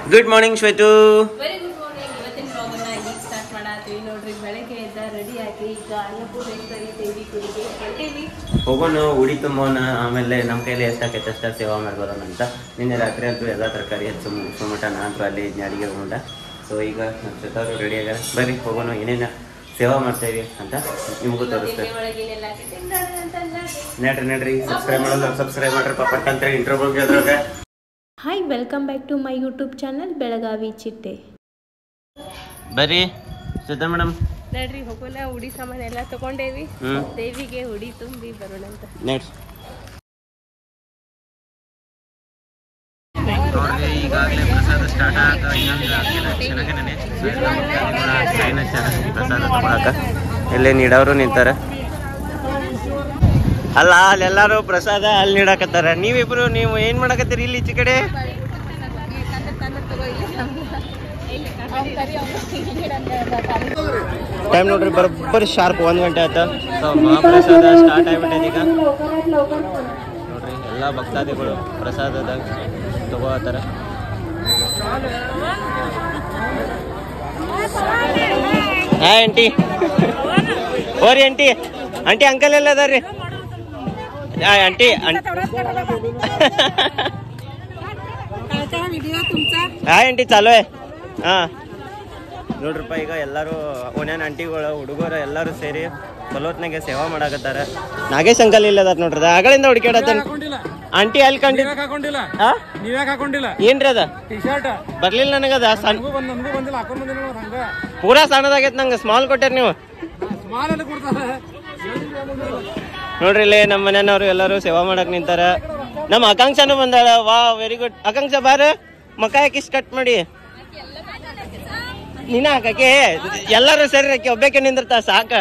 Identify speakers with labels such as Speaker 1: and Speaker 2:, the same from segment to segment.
Speaker 1: Good morning Shwetu.
Speaker 2: Very good morning. ಇವತ್ತಿನ ವ್ಲಾಗನ್ನ ಈಗ ಸ್ಟಾರ್ಟ್ ಮಾಡತ್ತೀವಿ ನೋಡ್ರಿ. ಬೆಳಗ್ಗೆ ಎದ್ದ ರೆಡಿ ಆಗಿ ಈಗ ಅನ್ನಪೂರ್ಣೇಶ್ವರಿ ದೇವಿ ಗುಡಿಗೆ ಹೊರಟೇವಿ.
Speaker 1: ಹೋಗೋಣ ಉಡಿ ತುಂಬೋಣ, ಆಮೇಲೆ ನಮ್ಮ ಕೈಲಿ ಎಷ್ಟಾಕೈತೆ ಅಷ್ಟ ಸೇವಾ ಮಾಡ್ಬರೋಣ ಅಂತ. ನಿನ್ನೆ ರಾತ್ರಿ ಅಂತೂ ಎಲ್ಲ ತರಕಾರಿ ಹೆಚ್ಚು ಮುಗಿಸ್ಕೊಂಬಿಟ್ಟ, ನಾನು ಅಲ್ಲಿ ಅಡಿಗೆ ಹೋಗೊಂಡ. ಸೊ ಈಗ ನಮ್ಮ ಶ್ವೇತವರು ರೆಡಿ ಆಗ್ಯಾರ. ಬರ್ರಿ ಹೋಗೋಣ, ಏನೇನು ಸೇವಾ ಮಾಡ್ತೇವಿ ಅಂತ ನಿಮಗೂ ತೋರಿಸ್ತೇವೆ. ನಡ್ರಿ ಸಬ್ಸ್ಕ್ರೈಬ್ ಮಾಡ್ರಿ ಪಾಪ ಅಂತ ಇಂಟ್ರೋಗೆ ಅದ್ರಾಗ.
Speaker 2: Hi, welcome back to my YouTube channel Belagavi Chitte.
Speaker 1: ಬರ್ರಿ ಶ್ವೇತಾ ಮೇಡಮ್,
Speaker 2: ನಡ್ರಿ ಹೋಗೋಣ. ಉಡಿ ಸಾಮಾನು ಎಲ್ಲ ತಗೊಂಡೇವಿ, ದೇವಿಗೆ ಉಡಿ ತುಂಬಿ ಬರೋಣ ಅಂತ.
Speaker 1: ಈಗಾಗಲೇ ಪ್ರಸಾದ ಸ್ಟಾರ್ಟ್ ಆಗ ಚೆನ್ನಾಗೇನೆ ಪ್ರಸಾದ ತಗೊಳಕ ಇಲ್ಲೇ ನೀಡವರು ನಿಂತಾರ. ಅಲ್ಲ ಅಲ್ಲೆಲ್ಲಾರು ಪ್ರಸಾದ ಅಲ್ಲಿ ನೀಡಾಕತ್ತಾರ. ನೀವಿಬ್ರು ನೀವು ಏನ್ ಮಾಡಕತ್ತೀರಿ ಇಲ್ಲಿ ಈಚೆ ಕಡೆ? ಟೈಮ್ ನೋಡ್ರಿ, ಬರೋಬ್ಬರಿ ಶಾರ್ಪ್ 1 ಗಂಟೆ ಆಯ್ತಾ. ಮಹಾಪ್ರಸಾದ ಸ್ಟಾರ್ಟ್ ಆಗ್ಬಿಟ್ಟೈತೆ ಈಗ ನೋಡ್ರಿ. ಎಲ್ಲ ಭಕ್ತಾದಿಗಳು ಪ್ರಸಾದದ ತಗೋತಾರ. ಹಾಯ್ ಆಂಟಿ, ಓರಿ ಆಂಟಿ. ಆಂಟಿ ಅಂಕಲ್ ಎಲ್ಲ ಅದಾರ್ರಿ? ಆಂಟಿ ಹಾಯ್ ಆಂಟಿ, ಚಾಲು ಹಾ ನೋಡ್ರಪ್ಪ. ಈಗ ಎಲ್ಲರೂ ಓನ್ಯಾನ ಆಂಟಿಗಳು ಹುಡುಗರು ಎಲ್ಲರೂ ಸೇರಿ ಚಲೋತ್ನಾಗೆ ಸೇವಾ ಮಾಡಾಕತ್ತಾರ. ನಾಗೇಶ್ ಅಂಕಲ್ ಇಲ್ಲ ಅದಾರ ನೋಡ್ರಿ, ಆಗಳಿಂದ ಹುಡುಕಾಡತ್ತ. ಆಂಟಿ ಅಲ್ಲಿ ಕಂಡಿಲ್ಲ ಏನ್ರಿ ಅದ ಬರ್ಲಿಲ್ಲ ನನಗದ. ಪೂರಾ ಸಣ್ಣದಾಗೈತ್ ನಂಗೆ. ಸ್ಮಾಲ್ ಕೊಟ್ಟಾರ ನೀವು ನೋಡ್ರಿ. ಇಲ್ಲಿ ನಮ್ಮ ಮನೆಯವ್ರು ಎಲ್ಲರೂ ಸೇವಾ ಮಾಡಕ್ ನಿಂತಾರ. ನಮ್ಮ ಆಕಾಂಕ್ಷಾನು ಬಂದಾಳ. ವಾ ವೆರಿ ಗುಡ್. ಆಕಾಂಕ್ಷ ಬಾರ, ಮಕ್ಕ ಯಾಕೆ ಇಷ್ಟ ಕಟ್ ಮಾಡಿ ನೀನ ಹಾಕಕ್ಕೆ. ಎಲ್ಲರೂ ಸರಿ ಆಕಿ ಒಬ್ಬಕ್ಕೆ ನಿಂದಿರ್ತ ಸಾಕ.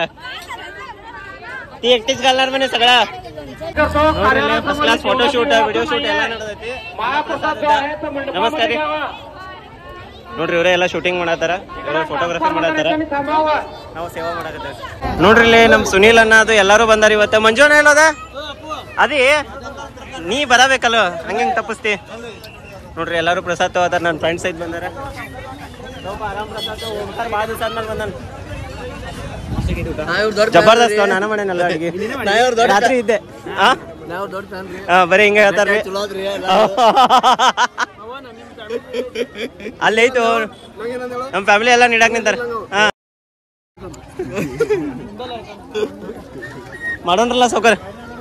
Speaker 1: ती एकटीच घालणार म्हणे सगळा. First class photo shoot video shoot ಎಲ್ಲ ನಡೆದೈತಿ. ನಮಸ್ಕಾರ ರೀ. ನೋಡ್ರಿ ಇವರೇ ಎಲ್ಲ ಶೂಟಿಂಗ್ ಮಾಡತ್ತಾರ, ಇವರೇ ಫೋಟೋಗ್ರಫಿ ಮಾಡತ್ತಾರ, ನಾವು ಸೇವಾ ಮಾಡಕತ್ತೇವೆ. ನೋಡ್ರಿ ಇಲ್ಲಿ ನಮ್ ಸುನೀಲ್ ಅನ್ನ ಅದು ಎಲ್ಲಾರು ಬಂದಾರ ಇವತ್ತ. ಮಂಜುನ ಹೇಳೋದ ಅದೇ ನೀ ಬರಬೇಕಲ್ಲ, ಹಂಗೆ ತಪ್ಪಿಸ್ತಿ. ನೋಡ್ರಿ ಎಲ್ಲಾರು ಪ್ರಸಾದ್ ತಗೋತಾರ. ನನ್ನ ಫ್ರೆಂಡ್ಸ್ ಐತ್ ಬಂದಾರ. ಆರಾಮ್ ಪ್ರಸಾದ್ ಓಂಕಾರ ಭಾಳ ದಿವಸ ಆದ್ಮೇಲೆ ಬಂದಾನ. ಜಬರ್ದಸ್ತ್. ನಾನು ಮಾಡೇನಲ್ಲ ಅಡಿಗೆ, ರಾತ್ರಿ ಇದ್ದೆ. ಬರೀ ಹಿಂಗ ಹೇಳ್ತಾರ್ರಿ. ಅಲ್ಲಿ ಐತು ನಮ್ ಫ್ಯಾಮಿಲಿ ಎಲ್ಲ ನೀಡಾಕ್ ನಿಂತಾರ. ಮಾಡೋಣ್ರಲ್ಲ ಸೌಕರ್.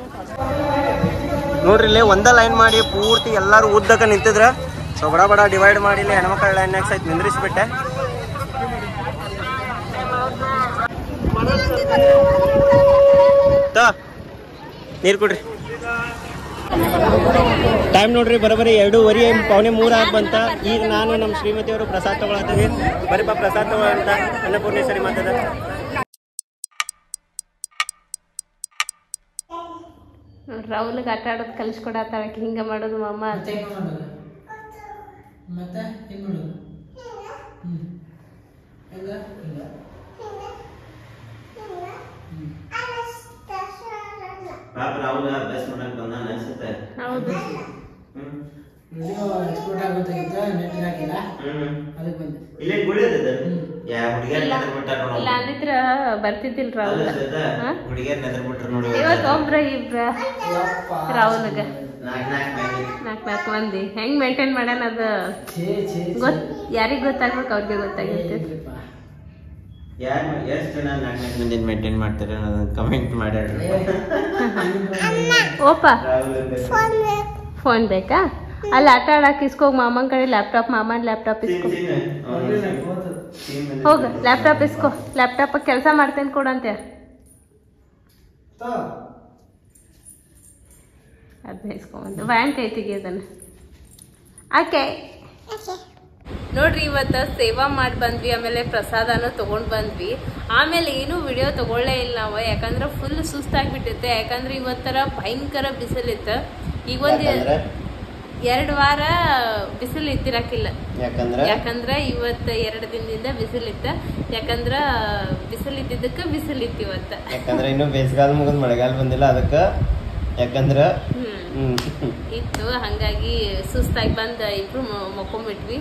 Speaker 1: ನೋಡ್ರಿ ಇಲ್ಲಿ ಒಂದ ಲೈನ್ ಮಾಡಿ ಪೂರ್ತಿ ಎಲ್ಲಾರು ಉದ್ದಕ್ಕ ನಿಂತಿದ್ರ. ಸೊ ಬಡ ಬಡ ಡಿವೈಡ್ ಮಾಡಿ ಇಲ್ಲಿ ಹೆಣ್ಮಕ್ಳ ಲೈನ್ ಸಹಿತ ನಿಂದ್ರಿಸ್ಬಿಟ್ಟೆ. ನೀರು ಕೊಡ್ರಿ. ಟೈಮ್ ನೋಡ್ರಿ ಬರೋಬ್ಬರಿ 2:15 ಪೌನೆ 3 ಆಗಿ ಬಂತ. ಈಗ ನಾನು ನಮ್ಮ ಶ್ರೀಮತಿ ಅವರು ಪ್ರಸಾದ್ ತಗೊಳತ್ತೀವಿ. ಬರೀಪ್ಪ ಪ್ರಸಾದ್ ತಗೊಳ್ಳಂತ ಅನ್ನಪೂರ್ಣೇಶ್ವರಿ ಮಾತದ.
Speaker 2: ರಾಹುಲ್ಗೆ ಆಟ ಆಡೋದು ಕಲಿಸ್ಕೊಡತ್ತಾಳಕ್ಕೆ. ಹಿಂಗ ಮಾಡೋದು ಮಮ್ಮ ಅಂತ.
Speaker 3: ಮತ್ತೆ ಏನು ಮಾಡೋದು?
Speaker 1: ರಾಹುಲ್ ಅಭ್ಯಾಸ ಮಾಡಕ್ ಬಂದಾನ ಅನ್ಸುತ್ತೆ.
Speaker 2: ಹೌದು.
Speaker 3: ವಿಡಿಯೋ ಎಕ್ಸ್ಪೋರ್ಟ್ ಆಗೋದಾಗಿತ್ತು, ನೆಟ್ ಹಾಕಿಲ್ಲ, ಅದಕ್ಕೆ ಬಂದೆ.
Speaker 1: ಇಲ್ಲೇ ಗುಡಿ ಅದ. ಯಾ ಹುಡುಗಿಯರ್ ನೆದರ್ ಬಿಟ್ಟಾರ ನೋಡಿ.
Speaker 2: ಇಲ್ಲ ಅಂದಿದ್ರ ಬರ್ತಿದ್ದಿಲ್ಲ ರಾಹುಲ್.
Speaker 1: ಹುಡುಗಿಯರ್ ನೆದರ್ ಬಿಟ್ರು ನೋಡಿ.
Speaker 2: ಇವತ್ತು ಇಬ್ರ ರಾಹುಲ್ಗ 4 ಮಂದಿ ಹೆಂಗ್ ಮೇಂಟೈನ್ ಮಾಡ್ಯಾನ ಅದ ಯಾರಿಗ್ ಗೊತ್ತಾಗ್ಬೇಕು, ಅವ್ರಿಗೆ ಗೊತ್ತಾಗಿರ್ತೈತಿ.
Speaker 1: ಯಾರು ಎಷ್ಟು ಜನ 4 ಮಂದಿ ಮೇಂಟೈನ್ ಮಾಡ್ತಾರೆ ಅನ್ನೋದನ್ನ ಕಮೆಂಟ್ ಮಾಡ್ಯಾರ.
Speaker 2: ಓಪ ಫೋನ್ ಬೇಕಾ? ಅಲ್ಲಿ ಆಟ ಆಡಕ್ ಇಸ್ಕೋಗ್ ಮಾಮನ್ ಕಡೆ ಲ್ಯಾಪ್ಟಾಪ್. ಮಾಮನ್ ಲ್ಯಾಪ್ಟಾಪ್ ಇಸ್ಕೋ ಹೋಗ. ಲ್ಯಾಪ್ಟಾಪ್ ಇಸ್ಕೋ. ಲ್ಯಾಪ್ಟಾಪ್ ಕೆಲಸ ಮಾಡ್ತೇನೆ ಕೊಡಂತೆ. ಅದನ್ನ ಇಸ್ಕೊಂಬಂದು ಬ್ಯಾಂಕ್ ಐತಿಗೆ ಅದನ್ನ ಆಕೆ. ನೋಡ್ರಿ ಇವತ್ತು ಸೇವಾ ಮಾಡಿ ಬಂದ್ವಿ, ಆಮೇಲೆ ಪ್ರಸಾದನೂ ತಗೊಂಡ್ ಬಂದ್ವಿ. ಆಮೇಲೆ ಏನು ವಿಡಿಯೋ ತಗೊಳ್ಳೇ ಇಲ್ಲ ನಾವು, ಯಾಕಂದ್ರೆ ಫುಲ್ ಸುಸ್ತಾಗ್ಬಿಟ್ಟಿತ್ತೆ. ಯಾಕಂದ್ರೆ ಇವತ್ತರ ಭಯಂಕರ ಬಿಸಿಲಿತ್ತು. ಈಗ ಒಂದು 2 ವಾರ ಬಿಸಿಲು ಇದ್ದಿರಕ್ಕಿಲ್ಲ. ಯಾಕಂದ್ರ ಇವತ್ತು 2 ದಿನದಿಂದ ಬಿಸಿಲಿತ್ತು. ಯಾಕಂದ್ರ ಬಿಸಿಲಿದ್ದಕ್ಕೆ ಬಿಸಿಲಿತ್ತು ಇವತ್ತು. ಯಾಕಂದ್ರೆ
Speaker 1: ಇನ್ನು ಬೇಸಿಗೆಗಾಲ ಮುಗಿದ್ ಮಳೆಗಾಲ ಬಂದಿಲ್ಲ ಅದಕ್ಕೆ. ಯಾಕಂದ್ರ
Speaker 2: ಇತ್ತು, ಹಂಗಾಗಿ ಸುಸ್ತಾಗಿ ಬಂದ ಇಬ್ರು ಮಕ್ಕೊಂಬಿಟ್ವಿ.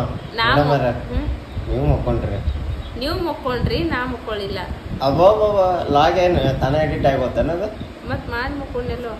Speaker 1: ನೀವು ಮಕ್ಕೊಂಡ್ರಿ?
Speaker 2: ನೀವು ಮಕ್ಕೊಂಡ್ರಿ, ನಾ ಮಕ್ಕೊಳ್ಳಿಲ್ಲ.
Speaker 1: ಅಬ್ಬಬ್ಬ, ಲಾಗ್ ಏನು ತಾನ ಎಡಿಟ್ ಆಗೋತ್ತನದು?
Speaker 2: ಮತ್ ಮಾಡಿ ಮಕ್ಕೊಂಡೆಲ್ಲೋ.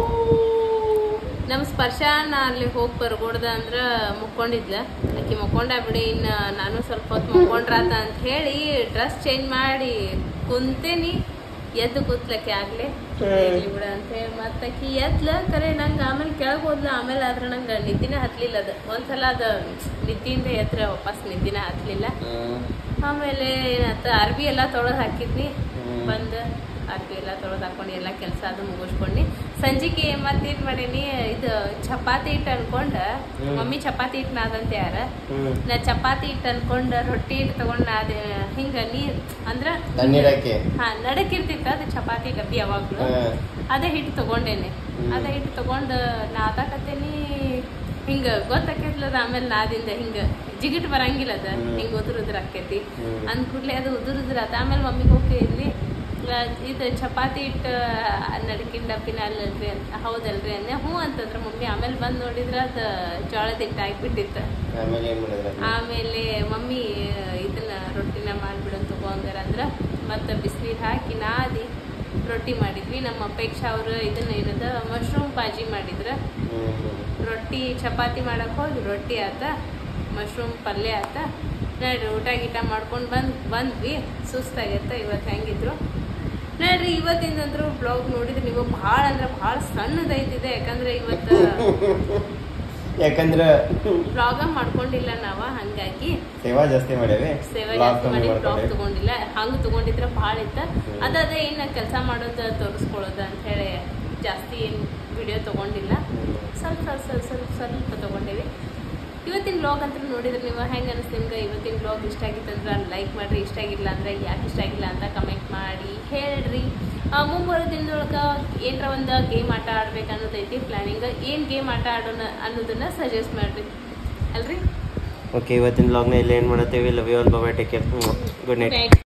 Speaker 2: ನಮ್ ಸ್ಪರ್ಶನ ಅಲ್ಲಿ ಹೋಗಿ ಬರ್ಗೊಡ್ದ ಅಂದ್ರ ಮುಕ್ಕೊಂಡಿದ್ಲ. ಆಕಿ ಮಕ್ಕೊಂಡ ಬಿಡಿ, ಇನ್ನ ನಾನು ಸ್ವಲ್ಪ ಹೊತ್ತು ಮಕ್ಕೊಂಡ್ರಾತ ಅಂತ ಹೇಳಿ ಡ್ರೆಸ್ ಚೇಂಜ್ ಮಾಡಿ ಕುಂತೇನಿ. ಎದ್ದು ಕೂತ್ಲಕ್ಕೆ ಆಗ್ಲಿ ಬಿಡ ಅಂತ ಹೇಳಿ ಮತ್ತ ಆಕಿ ಎದ್ಲ. ಕರೆ ನಂಗೆ ಆಮೇಲೆ ಕೆಳಗ್ ಹೋದ್ಲ. ಆಮೇಲೆ ಆದ್ರ ನಂಗೆ ನಿದ್ದಿನ ಹತ್ಲಿಲ್ಲ. ಅದ ಒಂದ್ಸಲ ಅದ ನಿದ್ದಿಯಿಂದ ಎದ್ರ ವಾಪಸ್ ನಿದ್ದಿನ ಹತ್ಲಿಲ್ಲ. ಆಮೇಲೆ ಏನಾಯ್ತು, ಅರ್ಬಿ ಎಲ್ಲಾ ತೊಳೆದ್ ಹಾಕಿದ್ನಿ. ಬಂದ ಅರ್ಬಿ ಎಲ್ಲಾ ತೊಳೆದ್ ಹಾಕೊಂಡು ಎಲ್ಲಾ ಕೆಲಸ ಅದು ಮುಗಿಸ್ಕೊಂಡಿ. ಸಂಜಿಗೆ ಮತ್ತೇನ್ ಮಾಡೀನಿ, ಇದು ಚಪಾತಿ ಹಿಟ್ಟು ಅನ್ಕೊಂಡ, ಮಮ್ಮಿ ಚಪಾತಿ ಹಿಟ್ಟು ನಾದಂತೆ ಯಾರ, ನಾ ಚಪಾತಿ ಹಿಟ್ಟು ಅನ್ಕೊಂಡ ರೊಟ್ಟಿ ಹಿಟ್ಟು ತಗೊಂಡ್ ನಾದ. ಹಿಂಗ ನೀರ್ ಅಂದ್ರ ನಡಕಿರ್ತಿತ್ತ ಅದು ಚಪಾತಿ ಡಬ್ಬಿ ಯಾವಾಗ್ಲೂ. ಅದೇ ಹಿಟ್ಟು ತಗೊಂಡೇನೆ. ಅದೇ ಹಿಟ್ಟು ತಗೊಂಡ್ ನಾದಾಕತ್ತೇನಿ. ಹಿಂಗ ಗೊತ್ತಾಕೈತ್ಲದ. ಆಮೇಲೆ ನಾದಿಂದ ಹಿಂಗ ಜಿಗಿಟ್ ಬರಂಗಿಲ್ಲ ಅದ, ಹಿಂಗ ಉದುರುದ್ರ ಆಕೈತಿ. ಅಂದ್ ಕೂಡ್ಲೆ ಅದು ಉದುರುದ್ರಾತ. ಆಮೇಲೆ ಮಮ್ಮಿಗೆ ಹೋಗ್ತಿದ್ವಿ, ಇದು ಚಪಾತಿ ಹಿಟ್ಟು ನಡಕಿನ ಡಬ್ಬಿನ ಅಲ್ಲಲ್ರಿ ಅಂತ. ಹೌದಲ್ರಿ ಅಂದೆ. ಹ್ಞೂ ಅಂತಂದ್ರ ಮಮ್ಮಿ. ಆಮೇಲೆ ಬಂದ್ ನೋಡಿದ್ರ ಅದ ಜೋಳದ ಹಿಟ್ಟು ಆಗ್ಬಿಟ್ಟಿತ್ತ. ಆಮೇಲೆ ಮಮ್ಮಿ ಇದನ್ನ ರೊಟ್ಟಿನ ಮಾಡ್ಬಿಡೋನ್ ತಗೊಂಡಾರ ಅಂದ್ರ ಮತ್ತ ಬಿಸಿನೀರ್ ಹಾಕಿ ನಾದಿ ರೊಟ್ಟಿ ಮಾಡಿದ್ವಿ. ನಮ್ಮ ಅಪೇಕ್ಷಾ ಅವ್ರು ಇದನ್ನ ಏನದ ಮಶ್ರೂಮ್ ಬಾಜಿ ಮಾಡಿದ್ರ. ರೊಟ್ಟಿ ಚಪಾತಿ ಮಾಡಕ್ ಹೋಗಿ ರೊಟ್ಟಿ ಆತ, ಮಶ್ರೂಮ್ ಪಲ್ಯ ಆತ. ನೋಡ್ರಿ ಊಟ ಗೀಟ ಮಾಡ್ಕೊಂಡ್ ಬಂದ್ವಿ. ಸುಸ್ತಾಗೈತ. ಇವತ್ತು ಹೆಂಗಿದ್ರು ನೋಡ್ರಿ. ಇವತ್ತಿಂದಂದ್ರು ಬ್ಲಾಗ್ ನೋಡಿದ್ರೆ ನೀವು ಭಾಳ ಅಂದ್ರೆ ಭಾಳ ಸಣ್ಣದೈತಿದೆ. ಯಾಕಂದ್ರೆ ಇವತ್ತು ಬ್ಲಾಗ ಮಾಡ್ಕೊಂಡಿಲ್ಲ ನಾವ, ಹಂಗಾಗಿ ಸೇವಾ ಜಾಸ್ತಿ ಮಾಡಿ ಬ್ಲಾಗ್ ತಗೊಂಡಿಲ್ಲ. ಹಂಗ ತಗೊಂಡಿದ್ರ ಭಾಳ ಇತ್ತ. ಅದೇ ಏನ್ ಕೆಲಸ ಮಾಡೋದು ತೋರಿಸ್ಕೊಳ್ಳೋದು ಅಂತ ಹೇಳಿ ಜಾಸ್ತಿ ಏನ್ ವಿಡಿಯೋ ತಗೊಂಡಿಲ್ಲ. ಸ್ವಲ್ಪ ತಗೊಂಡೇವಿ. ಇವತ್ತಿನ ಬ್ಲಾಗ್ ಅಂತ ನೋಡಿದ್ರೆ ನೀವು ಹೆಂಗ ಅನಿಸ್ತು ನಿಮ್ಗೆ? ಇವತ್ತಿನ ಬ್ಲಾಗ್ ಇಷ್ಟ ಆಗಿತ್ತಂದ್ರೆ ಲೈಕ್ ಮಾಡ್ರಿ. ಇಷ್ಟ ಆಗಿಲ್ಲ ಅಂದ್ರೆ ಯಾಕೆ ಇಷ್ಟ ಆಗಿಲ್ಲ ಅಂತ ಕಮೆಂಟ್ ಮಾಡಿ ಹೇಳ್ರಿ. ಮುಂಬರೋ ದಿನದೊಳಗ ಏನರ ಒಂದು ಗೇಮ್ ಆಟ ಆಡ್ಬೇಕು ಅನ್ನೋದೈತಿ ಪ್ಲಾನಿಂಗ್. ಏನ್ ಗೇಮ್ ಆಟ ಆಡೋಣ ಅನ್ನೋದನ್ನ ಸಜೆಸ್ಟ್ ಮಾಡ್ರಿ ಅಲ್ರಿ.
Speaker 1: ಓಕೆ, ಇವತ್ತಿನ ಬ್ಲಾಗ್ನ ಇಲ್ಲಿ ಏನ್ ಮಾಡತ್ತೇವಿ. Love you all, bye bye, take care, good night.